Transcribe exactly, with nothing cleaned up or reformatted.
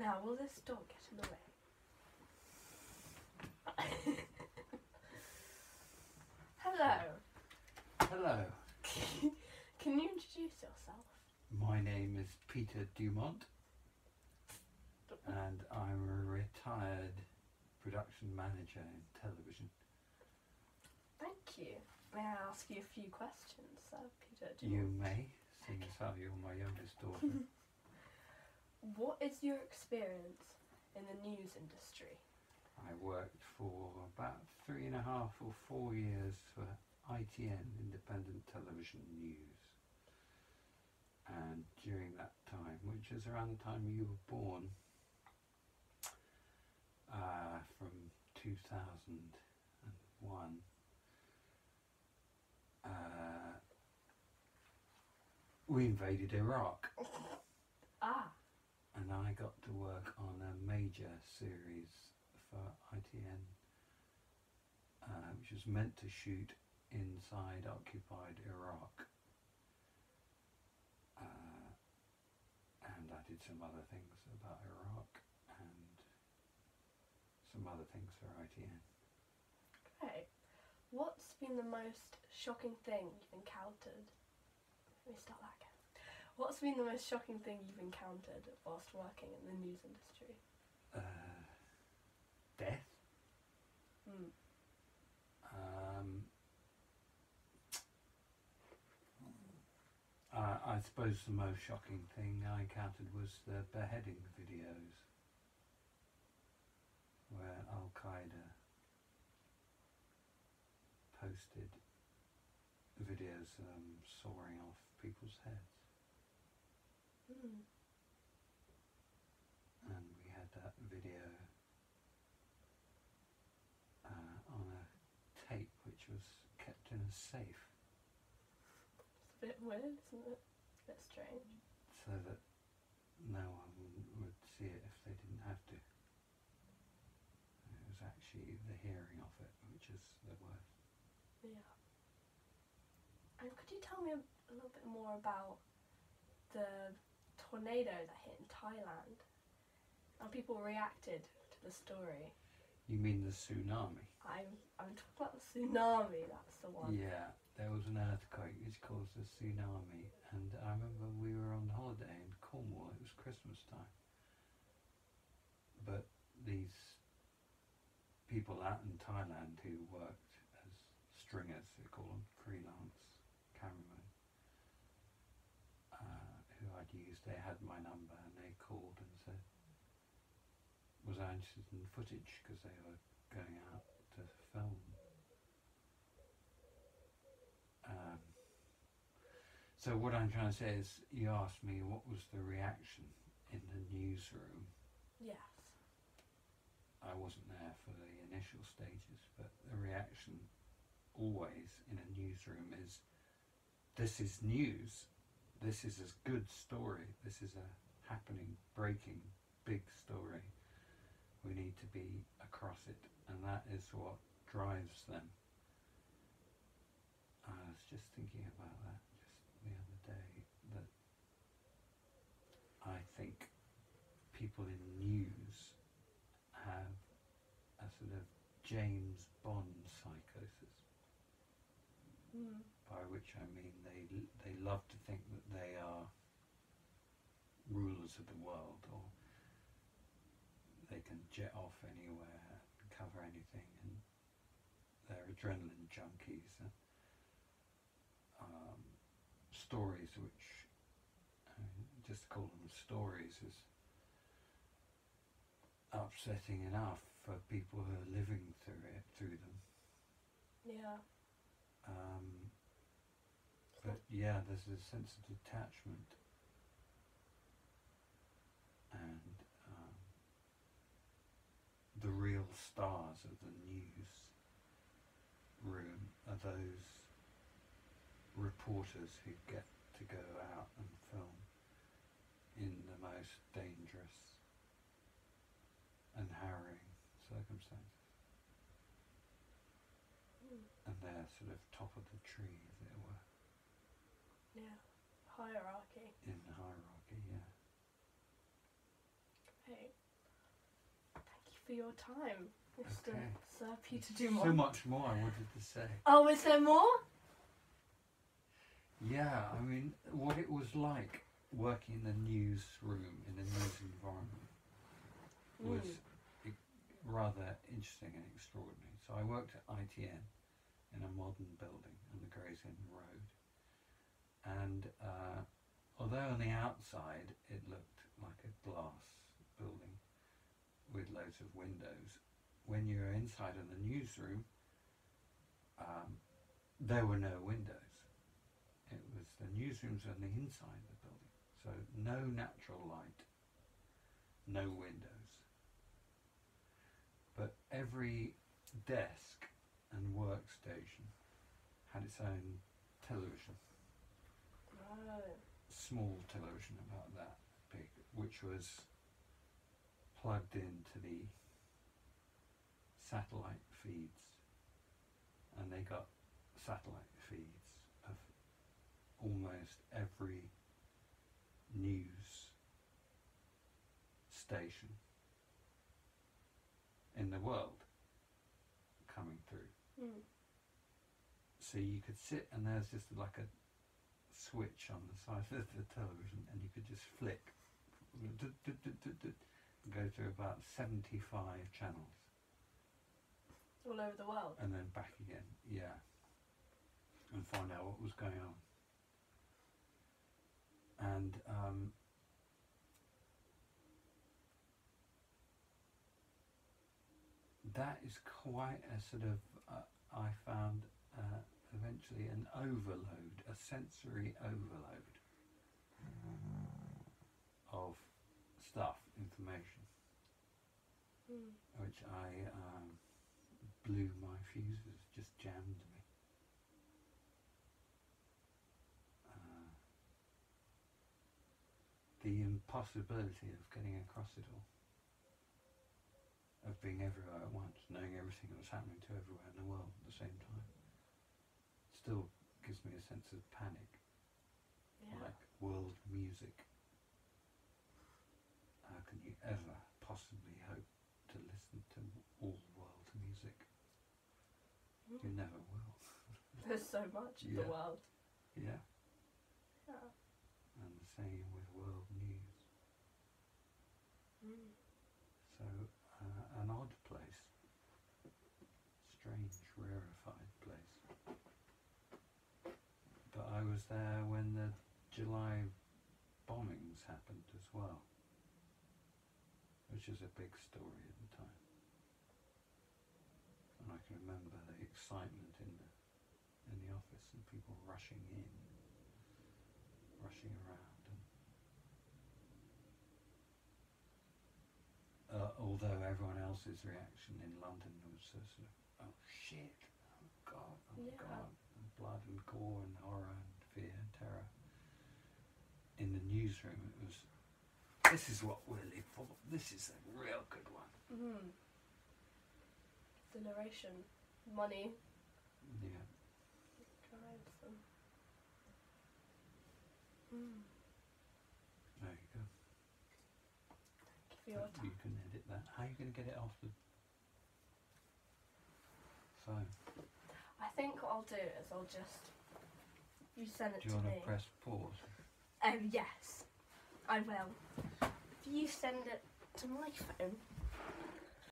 Now, will this dog get in the way? Hello. Hello. Can you introduce yourself? My name is Peter Dumont, and I'm a retired production manager in television. Thank you. May I ask you a few questions, uh, Peter? You may, seeing as how you're my youngest daughter. What is your experience in the news industry? I worked for about three and a half or four years for I T N, Independent Television News. And during that time, which is around the time you were born, uh, from two thousand one, uh, we invaded Iraq. Ah. And I got to work on a major series for I T N, uh, which was meant to shoot inside occupied Iraq. Uh, and I did some other things about Iraq and some other things for I T N. Okay. What's been the most shocking thing you've encountered? Let me start that again. What's been the most shocking thing you've encountered whilst working in the news industry? Uh, death. Hmm. Um, uh, I suppose the most shocking thing I encountered was the beheading videos, where Al Qaeda posted videos of them sawing off people's heads. Hmm. And we had that video uh, on a tape which was kept in a safe. It's a bit weird, isn't it? It's a bit strange. So that no one would see it if they didn't have to. It was actually the hearing of it which is the worst. Yeah. And could you tell me a, a little bit more about the tornado that hit in Thailand? How people reacted to the story? You mean the tsunami? I'm I'm talking about the tsunami. That's the one. Yeah, there was an earthquake which caused a tsunami, and I remember we were on holiday in Cornwall. It was Christmas time, but these people out in Thailand who worked as stringers, they call them, freelance cameramen, uh, who I'd used, they had my number and they called and said, was I interested in footage, because they were going out to film. Um, so what I'm trying to say is, you asked me what was the reaction in the newsroom. Yes. I wasn't there for the initial stages, but the reaction always in a newsroom is, this is news, this is a good story, this is a happening, breaking, big story. We need to be across it, and that is what drives them. I was just thinking about that just the other day, that I think people in news have a sort of James Bond psychosis, Mm. by which I mean they they love to think that they are rulers of the world, or they can jet off anywhere and cover anything, and they're adrenaline junkies. And, um, stories which, I mean, just to call them stories is upsetting enough for people who are living through it, through them. Yeah. Um, but yeah, there's a sense of detachment, and um, the real stars of the news room are those reporters who get to go out and film in the most dangerous and harrowing circumstances. Mm. And they're sort of top of the tree, as it were. Yeah. Hierarchy. In the hierarchy, yeah. Okay. Thank you for your time, Mister Okay. Sir Peter Dumont. So much more I wanted to say. Oh, is there more? Yeah, I mean, what it was like working in the newsroom, in the news environment, was Mm. e- rather interesting and extraordinary. So I worked at I T N in a modern building on the Gray's Inn Road. And uh, although on the outside it looked like a glass building with loads of windows, when you were inside in the newsroom, um, there were no windows. It was the newsrooms on the inside of the building, so no natural light, no windows. But every desk and workstation had its own television, Oh. small television about that big, which was plugged into the satellite feeds, and they got satellite feeds of almost every news station in the world coming through. Mm. So you could sit and there's just like a switch on the side of the television, and you could just flick and go through about seventy-five channels All over the world. and then back again, yeah, and find out what was going on. And um, that is quite a sort of, uh, I found uh, eventually an overload, a sensory overload of stuff, information, Mm. which I um, blew my fuses, just jammed me. Uh, the impossibility of getting across it all, of being everywhere at once, knowing everything that was happening to everywhere in the world at the same time, still gives me a sense of panic. Yeah. Like world music. How can you ever possibly hope to listen to all world music? Mm. You never will. There's so much of Yeah. the world. Yeah. Yeah. And the same with world news. Mm. So, uh, an odd place. Strange, rarefied place. But I was there when the July bombings happened as well, which was a big story at the time. And I can remember the excitement in the in the office and people rushing in, rushing around. And, uh, although everyone else's reaction in London was a sort of, oh shit, oh god, oh Yeah. god, and blood and gore and horror and fear and terror. In the newsroom it was, this is what we're live for, this is a real good one. Mm. Exhilaration, money Yeah. drives them. Mm. There you go. Thank you for your But you time. can edit that. How are you going to get it off the phone? I think what I'll do is I'll just you send it Do you to want me. to press pause? Um, yes, I will. If you send it to my phone,